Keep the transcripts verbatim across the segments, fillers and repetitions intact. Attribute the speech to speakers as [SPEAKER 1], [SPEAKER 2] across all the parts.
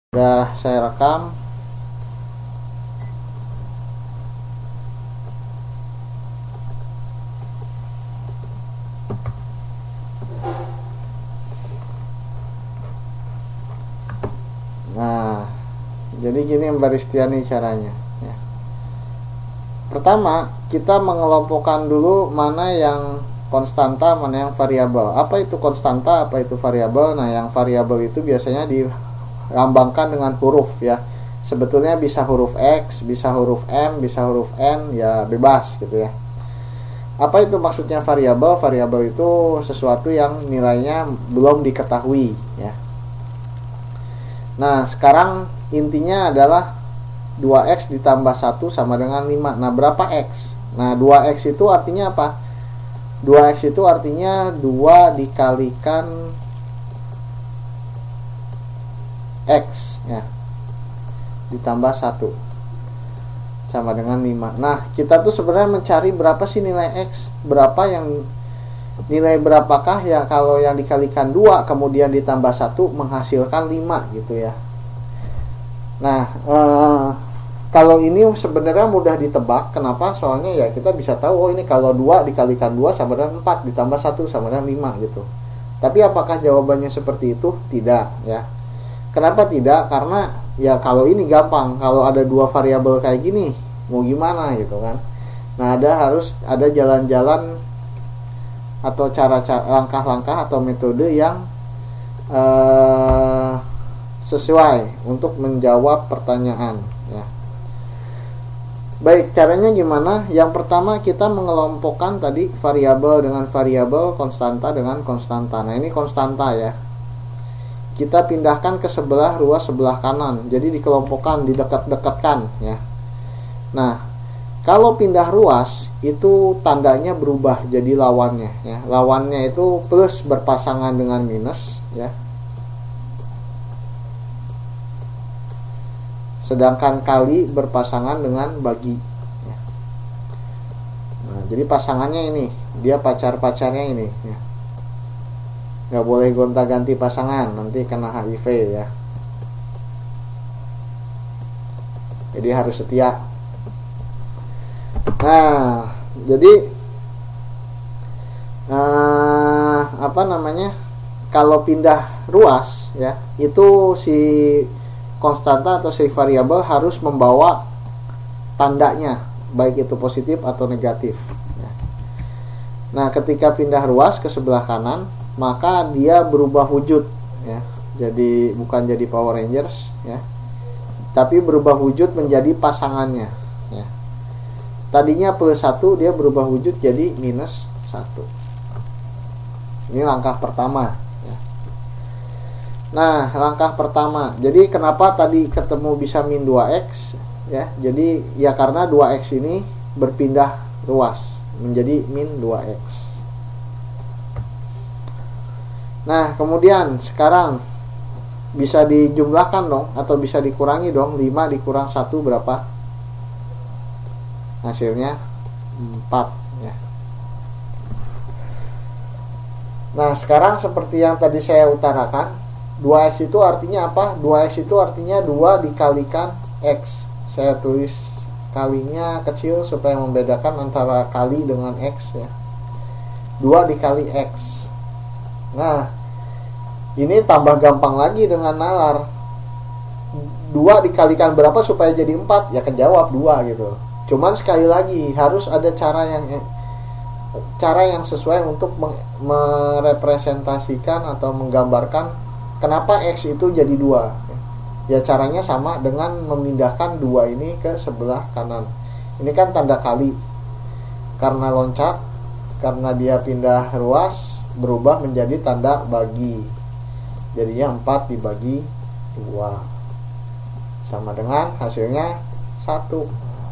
[SPEAKER 1] Sudah saya rekam. Nah, jadi gini Mbak Ristiani caranya ya. Pertama, kita mengelompokkan dulu mana yang konstanta, mana yang variabel. Apa itu konstanta, apa itu variabel? Nah, yang variabel itu biasanya dilambangkan dengan huruf ya. Sebetulnya bisa huruf X, bisa huruf M, bisa huruf N, ya bebas gitu ya. Apa itu maksudnya variabel? Variabel itu sesuatu yang nilainya belum diketahui ya. Nah, sekarang intinya adalah dua X ditambah satu sama dengan lima. Nah, berapa X? Nah, dua X itu artinya apa? dua X itu artinya dua dikalikan X ya, ditambah satu sama dengan lima. Nah, kita tuh sebenarnya mencari berapa sih nilai X? Berapa yang nilai berapakah ya kalau yang dikalikan dua kemudian ditambah satu menghasilkan lima gitu ya. Nah, eh, kalau ini sebenarnya mudah ditebak. Kenapa? Soalnya ya kita bisa tahu, oh ini kalau dua dikalikan dua sama dengan empat, ditambah satu sama dengan lima gitu. Tapi apakah jawabannya seperti itu? Tidak ya. Kenapa tidak? Karena ya kalau ini gampang. Kalau ada dua variabel kayak gini, mau gimana gitu kan. Nah, ada harus ada jalan-jalan atau cara-cara, langkah-langkah atau metode yang eh, sesuai untuk menjawab pertanyaan ya. Baik, caranya gimana? Yang pertama kita mengelompokkan tadi variabel dengan variabel, konstanta dengan konstanta. Nah, ini konstanta ya. Kita pindahkan ke sebelah ruas sebelah kanan. Jadi dikelompokkan, didekat-dekatkan ya. Nah, kalau pindah ruas itu tandanya berubah jadi lawannya ya. Lawannya itu plus berpasangan dengan minus ya. Sedangkan kali berpasangan dengan bagi ya. Nah, jadi pasangannya ini, dia pacar-pacarnya ini ya. Gak boleh gonta-ganti pasangan, nanti kena H I V ya. Jadi harus setia. Nah, jadi uh, apa namanya? Kalau pindah ruas ya, itu si konstanta atau si variabel harus membawa tandanya, baik itu positif atau negatif ya. Nah, ketika pindah ruas ke sebelah kanan, maka dia berubah wujud ya. Jadi bukan jadi Power Rangers ya, tapi berubah wujud menjadi pasangannya ya. Tadinya plus satu, dia berubah wujud jadi minus satu. Ini langkah pertama ya. Nah, langkah pertama. Jadi kenapa tadi ketemu bisa min dua X ya? Jadi ya karena dua X ini berpindah ruas menjadi min dua X. Nah, kemudian sekarang bisa dijumlahkan dong atau bisa dikurangi dong. Lima dikurang satu berapa? Hasilnya empat ya. Nah, sekarang seperti yang tadi saya utarakan, dua X itu artinya apa? dua X itu artinya dua dikalikan X. Saya tulis kalinya kecil supaya membedakan antara kali dengan X ya. dua dikali X. Nah, ini tambah gampang lagi dengan nalar. dua dikalikan berapa supaya jadi empat? Ya kejawab dua gitu. Cuman sekali lagi harus ada cara yang cara yang sesuai untuk merepresentasikan atau menggambarkan kenapa X itu jadi dua. Ya caranya sama dengan memindahkan dua ini ke sebelah kanan. Ini kan tanda kali. Karena loncat, karena dia pindah ruas, berubah menjadi tanda bagi. Jadinya empat dibagi dua sama dengan hasilnya satu.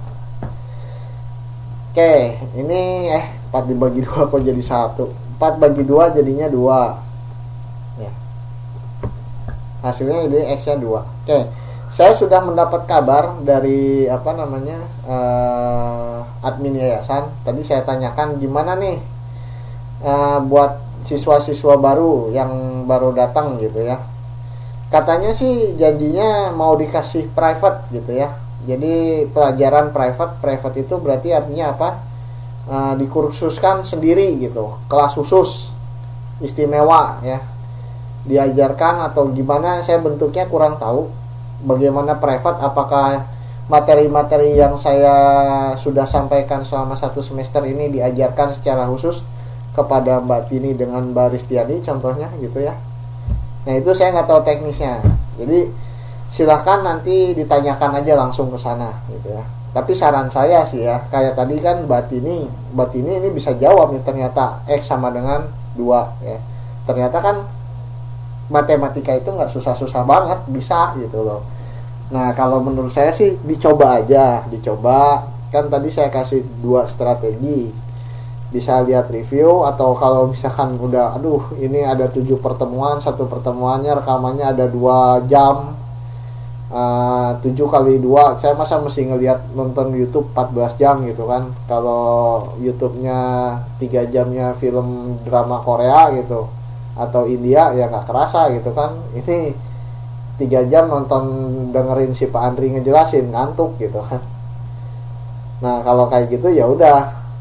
[SPEAKER 1] Oke, ini eh empat dibagi dua kok jadi satu. empat bagi dua jadinya dua. Ya. Hasilnya jadi X-nya dua. Oke. Saya sudah mendapat kabar dari apa namanya? Uh, admin yayasan. Tadi saya tanyakan gimana nih uh, buat siswa-siswa baru yang baru datang gitu ya. Katanya sih janjinya mau dikasih private gitu ya. Jadi pelajaran private, private itu berarti artinya apa? E, dikursuskan sendiri gitu, kelas khusus istimewa ya. Diajarkan atau gimana, saya bentuknya kurang tahu. Bagaimana private, apakah materi-materi yang saya sudah sampaikan selama satu semester ini diajarkan secara khusus kepada Mbak Tini dengan Mbak Ristiani contohnya gitu ya. Nah itu saya nggak tahu teknisnya. Jadi silahkan nanti ditanyakan aja langsung ke sana gitu ya. Tapi saran saya sih ya, kayak tadi kan Mbak Tini, Mbak Tini ini bisa jawab nih ternyata X sama dengan dua ya. Ternyata kan matematika itu nggak susah-susah banget, bisa gitu loh. Nah kalau menurut saya sih dicoba aja, dicoba. Kan tadi saya kasih dua strategi, bisa lihat review, atau kalau misalkan udah aduh ini ada tujuh pertemuan, satu pertemuannya rekamannya ada dua jam, uh, tujuh kali dua, saya masa mesti ngelihat nonton YouTube empat belas jam gitu kan. Kalau YouTube-nya tiga jamnya film drama Korea gitu atau India ya nggak kerasa gitu kan. Ini tiga jam nonton dengerin si Pak Andri ngejelasin, ngantuk gitu kan. Nah kalau kayak gitu ya udah,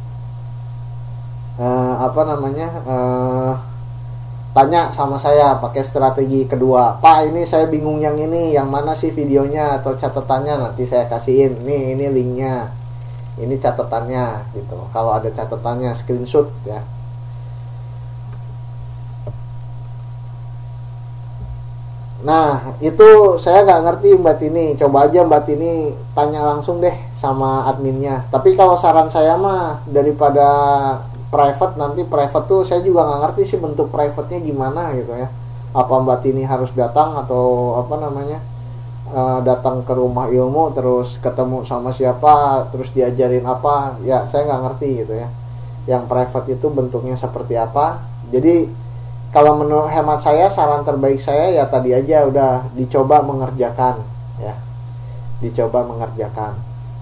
[SPEAKER 1] uh, apa namanya uh, tanya sama saya pakai strategi kedua. Pak ini saya bingung yang ini, yang mana sih videonya atau catatannya, nanti saya kasihin nih, ini linknya, ini catatannya gitu. Kalau ada catatannya screenshot ya. Nah itu saya nggak ngerti Mbak Tini, coba aja Mbak Tini tanya langsung deh sama adminnya. Tapi kalau saran saya mah daripada private, nanti private tuh saya juga nggak ngerti sih bentuk private-nya gimana gitu ya. Apa Mbak Tini harus datang atau apa namanya uh, datang ke rumah ilmu terus ketemu sama siapa terus diajarin apa, ya saya nggak ngerti gitu ya. Yang private itu bentuknya seperti apa. Jadi kalau menurut hemat saya, saran terbaik saya ya tadi aja, udah dicoba mengerjakan ya, dicoba mengerjakan.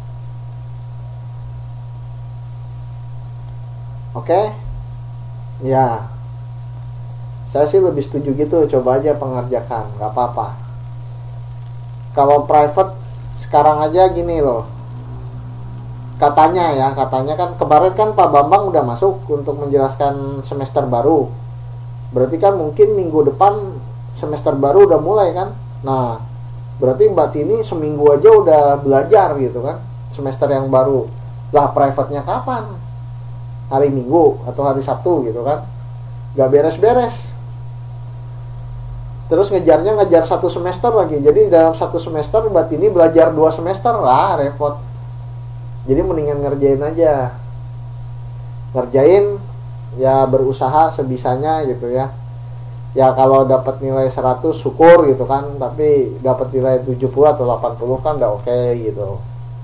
[SPEAKER 1] Oke, ya saya sih lebih setuju gitu, coba aja pengerjakan, nggak apa-apa. Kalau private sekarang aja gini loh, katanya ya, katanya kan kemarin kan Pak Bambang udah masuk untuk menjelaskan semester baru. Berarti kan mungkin minggu depan semester baru udah mulai kan. Nah berarti Mbak Tini seminggu aja udah belajar gitu kan, semester yang baru. Lah private-nya kapan? Hari Minggu atau hari Sabtu gitu kan, gak beres-beres. Terus ngejarnya ngejar satu semester lagi. Jadi dalam satu semester Mbak Tini belajar dua semester, lah repot. Jadi mendingan ngerjain aja, ngerjain ya, berusaha sebisanya gitu ya. Ya kalau dapat nilai seratus syukur gitu kan, tapi dapat nilai tujuh puluh atau delapan puluh kan udah oke okay, gitu.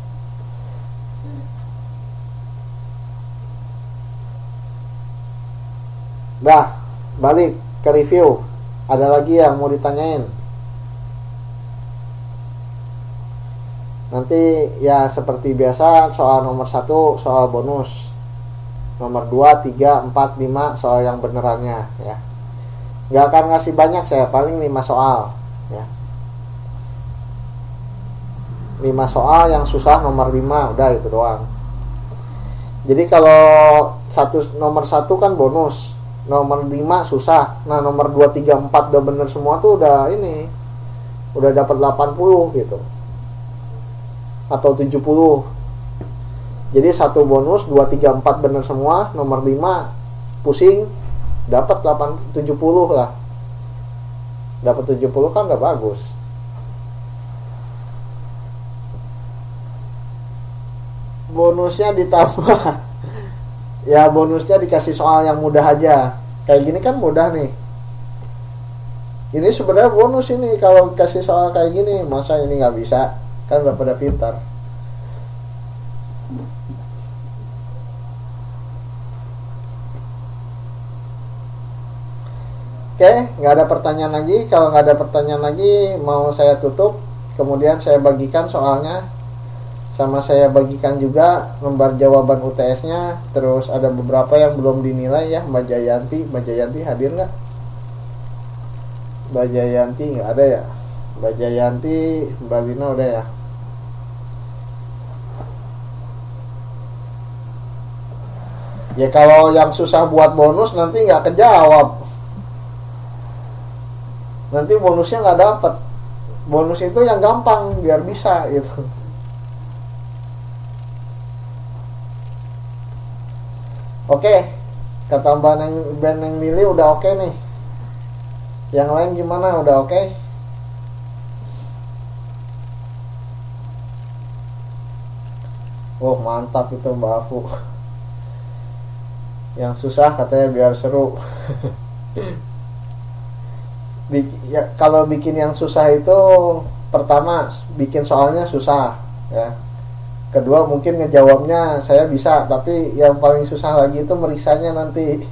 [SPEAKER 1] Dah, balik ke review. Ada lagi yang mau ditanyain? Nanti ya seperti biasa, soal nomor satu soal bonus, nomor dua, tiga, empat, lima soal yang benerannya ya. Gak akan ngasih banyak saya, paling lima soal ya. lima soal yang susah nomor lima, udah itu doang. Jadi kalau satu nomor satu kan bonus, nomor lima susah. Nah nomor dua, tiga, empat udah bener semua tuh udah ini, udah dapat delapan puluh gitu atau tujuh puluh. Jadi satu bonus, dua, tiga, empat bener semua, nomor lima pusing, dapat delapan, tujuh puluh lah. Dapat tujuh puluh kan udah bagus. Bonusnya ditambah. Ya bonusnya dikasih soal yang mudah aja. Kayak gini kan mudah nih. Ini sebenarnya bonus ini kalau kasih soal kayak gini, masa ini nggak bisa? Kan udah pada pintar. Oke, nggak ada pertanyaan lagi. Kalau nggak ada pertanyaan lagi, mau saya tutup. Kemudian saya bagikan soalnya, sama saya bagikan juga lembar jawaban U T S-nya. Terus ada beberapa yang belum dinilai ya, Mbak Jayanti. Mbak Jayanti hadir nggak? Mbak Jayanti nggak ada ya. Mbak Jayanti, Mbak Lina udah ya. Ya kalau yang susah buat bonus nanti nggak kejawab. Nanti bonusnya nggak dapet. Bonus itu yang gampang biar bisa gitu. Oke, kata Mbak Neng, Mbak Neng Lili udah oke nih. Yang lain gimana? Udah oke? Oh mantap itu Mbak Afu. Yang susah katanya biar seru. Bik- ya, kalau bikin yang susah itu pertama bikin soalnya susah ya. Kedua mungkin ngejawabnya saya bisa, tapi yang paling susah lagi itu meriksanya nanti.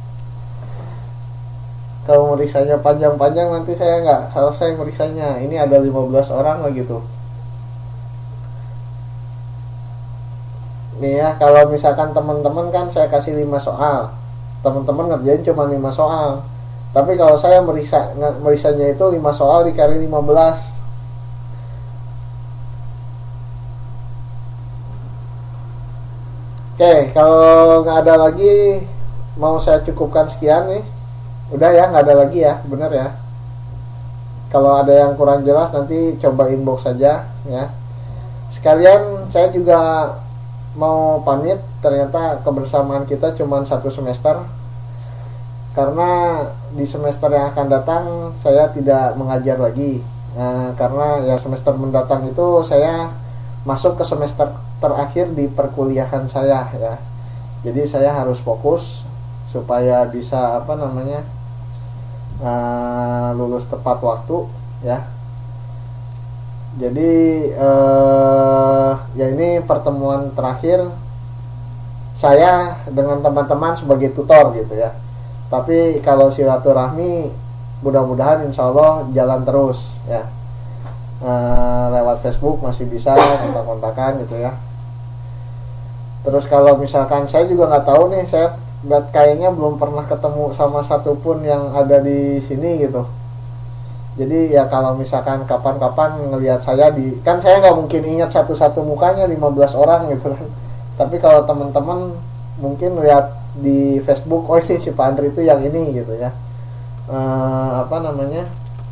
[SPEAKER 1] Kalau meriksanya panjang-panjang nanti saya nggak selesai meriksanya. Ini ada lima belas orang lagi tuh. Nih ya, kalau misalkan teman-teman kan saya kasih lima soal, teman-teman ngerjain cuma lima soal. Tapi kalau saya meriksa merisanya itu lima soal dikali lima belas. Oke, kalau nggak ada lagi mau saya cukupkan sekian nih. Udah ya, nggak ada lagi ya, bener ya. Kalau ada yang kurang jelas nanti coba inbox saja ya. Sekalian saya juga mau pamit, ternyata kebersamaan kita cuma satu semester. Karena di semester yang akan datang saya tidak mengajar lagi. Nah, karena ya semester mendatang itu saya masuk ke semester terakhir di perkuliahan saya ya. Jadi saya harus fokus supaya bisa apa namanya uh, lulus tepat waktu ya. Jadi uh, ya ini pertemuan terakhir saya dengan teman-teman sebagai tutor gitu ya. Tapi kalau silaturahmi mudah-mudahan insya Allah jalan terus ya. Uh, lewat Facebook masih bisa kontak-kontakan gitu ya. Terus kalau misalkan saya juga nggak tahu nih, saya kayaknya belum pernah ketemu sama satupun yang ada di sini gitu. Jadi ya kalau misalkan kapan-kapan ngelihat saya di, kan saya nggak mungkin ingat satu-satu mukanya lima belas orang gitu kan. Tapi kalau teman-teman mungkin lihat di Facebook, oh ini si Pak Andri itu yang ini gitu ya. Uh, apa namanya?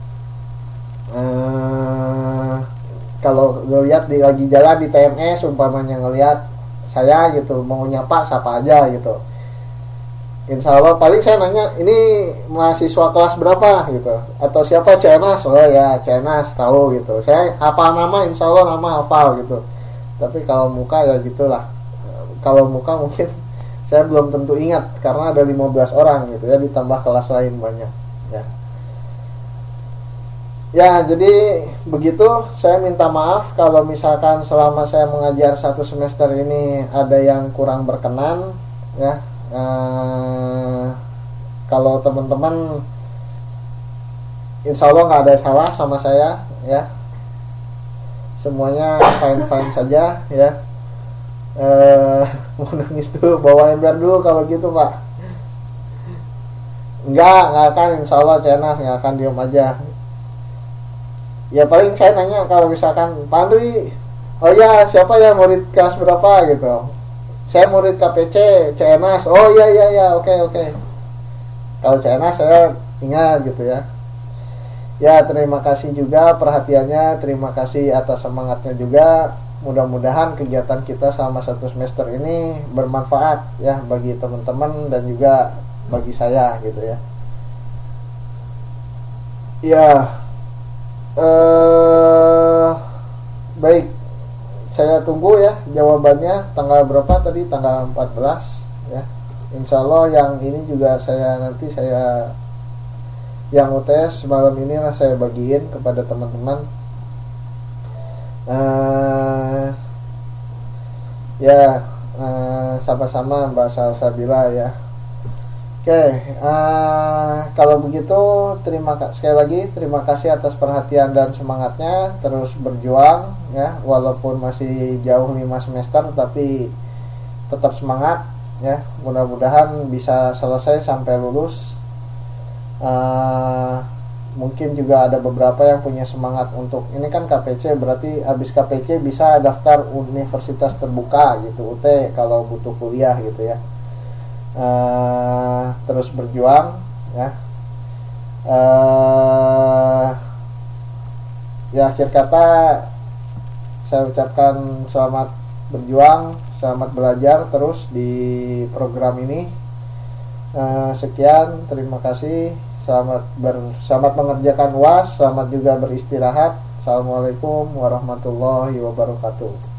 [SPEAKER 1] Uh, kalau ngelihat di lagi jalan di T M S umpamanya ngelihat saya gitu mau nyapa siapa aja gitu. Insya Allah paling saya nanya ini mahasiswa kelas berapa gitu, atau siapa Cenas, oh ya Cenas tahu gitu. Saya hafal nama, insya Allah nama hafal gitu. Tapi kalau muka ya gitulah. Kalau muka mungkin saya belum tentu ingat karena ada lima belas orang gitu ya, ditambah kelas lain banyak ya. Ya jadi begitu, saya minta maaf kalau misalkan selama saya mengajar satu semester ini ada yang kurang berkenan ya. Uh, kalau teman-teman insya Allah nggak ada salah sama saya ya, semuanya fine-fine saja ya. Uh, mau nangis dulu, bawa ember dulu kalau gitu Pak. Enggak, nggak akan, insya Allah Cenas nggak akan diam aja. Ya paling saya nanya kalau misalkan Pak Andri, oh ya siapa ya murid kelas berapa gitu, saya murid K P C C N A S, oh iya iya iya oke oke. Kalau C N A S saya ingat gitu ya. Ya terima kasih juga perhatiannya, terima kasih atas semangatnya juga. Mudah-mudahan kegiatan kita selama satu semester ini bermanfaat ya bagi teman-teman dan juga bagi saya gitu ya. Ya eh, baik, saya tunggu ya jawabannya tanggal berapa tadi, tanggal empat belas ya. Insya Allah yang ini juga saya nanti saya yang U T S malam ini lah saya bagiin kepada teman-teman. Uh, ya uh, sama-sama Mbak Salsabila ya. Oke, okay, uh, kalau begitu terima kasih sekali lagi, terima kasih atas perhatian dan semangatnya, terus berjuang ya, walaupun masih jauh lima semester tapi tetap semangat ya, mudah-mudahan bisa selesai sampai lulus. Uh, mungkin juga ada beberapa yang punya semangat untuk ini kan K P C, berarti habis K P C bisa daftar universitas terbuka gitu, U T kalau butuh kuliah gitu ya. Uh, terus berjuang ya. Uh, ya akhir kata saya ucapkan selamat berjuang, selamat belajar terus di program ini. Uh, sekian, terima kasih. Selamat ber, selamat mengerjakan U A S, selamat juga beristirahat. Assalamualaikum warahmatullahi wabarakatuh.